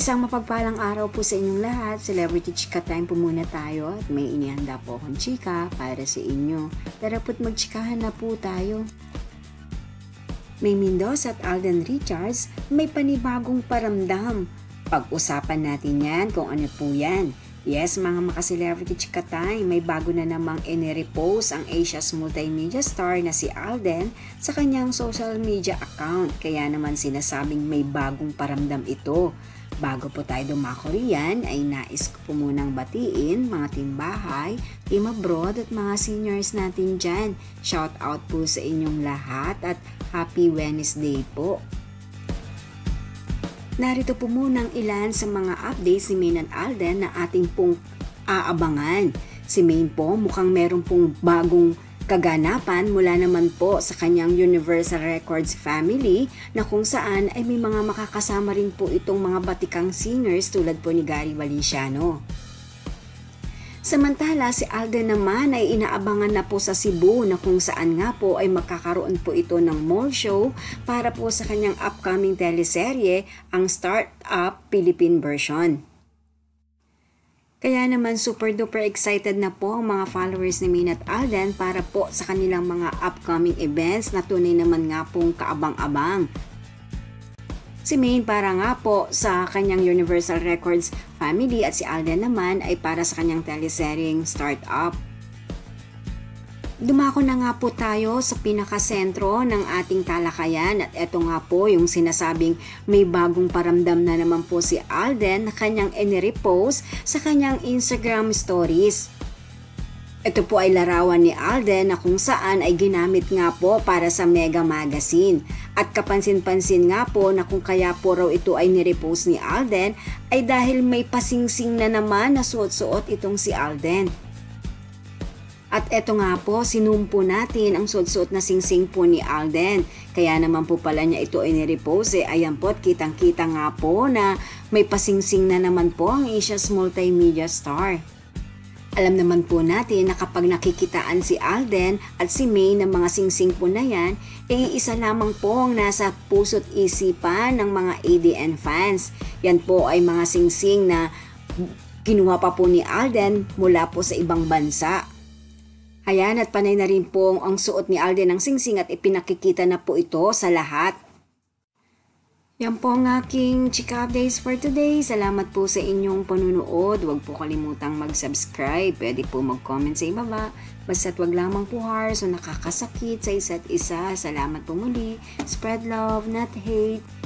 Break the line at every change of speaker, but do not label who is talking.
Isang mapagpalang araw po sa inyong lahat. Celebrity Chika Time po muna tayo at may inihanda po akong chika para sa inyo. Tara po't magchikahan na po tayo. May Mendoza at Alden Richards may panibagong paramdam. Pag-usapan natin yan kung ano po yan. Yes, mga maka-celebrity chika time, may bago na namang inirepost ang Asia's multimedia star na si Alden sa kanyang social media account. Kaya naman sinasabing may bagong paramdam ito. Bago po tayo dumako riyan, ay nais ko po munang batiin mga timbahay, team abroad at mga seniors natin dyan. Shout out po sa inyong lahat at Happy Wednesday po. Narito po muna ang ilan sa mga updates ni Maine at Alden na ating pong aabangan. Si Maine po mukhang meron pong bagong kaganapan mula naman po sa kanyang Universal Records family na kung saan ay may mga makakasama rin po itong mga batikang singers tulad po ni Gary Valenciano. Samantala, si Alden naman ay inaabangan na po sa Cebu na kung saan nga po ay magkakaroon po ito ng mall show para po sa kanyang upcoming teleserye, ang Start-Up Philippine version. Kaya naman super duper excited na po ang mga followers ni Maine at Alden para po sa kanilang mga upcoming events na tunay naman nga pong kaabang-abang. Si Maine para nga po sa kanyang Universal Records family at si Alden naman ay para sa kanyang teleseryeng Start-Up. Dumako na nga po tayo sa pinakasentro ng ating talakayan at eto nga po yung sinasabing may bagong paramdam na naman po si Alden na kanyang inirepost sa kanyang Instagram stories. Ito po ay larawan ni Alden na kung saan ay ginamit nga po para sa Mega Magazine. At kapansin-pansin nga po na kung kaya po raw ito ay nirepost ni Alden ay dahil may pasingsing na naman na suot-suot itong si Alden. At eto nga po, sinumpo natin ang suot-suot na singsing po ni Alden. Kaya naman po pala niya ito ay nirepost ayan po at kitang-kita nga po na may pasingsing na naman po ang Asia's multimedia star. Alam naman po natin na kapag nakikitaan si Alden at si Maine ng mga singsing po na yan, isa lamang po ang nasa puso't isipan ng mga ADN fans. Yan po ay mga singsing na kinuha pa po ni Alden mula po sa ibang bansa. Ayan at panay na rin po ang suot ni Alden ng singsing at ipinakikita na po ito sa lahat. Yan po ang aking chika updates for today. Salamat po sa inyong panunood. Huwag po kalimutang mag-subscribe. Pwede po mag-comment sa ibaba. Basta't wag lamang po harsh o nakakasakit sa isa't isa. Salamat po muli. Spread love, not hate.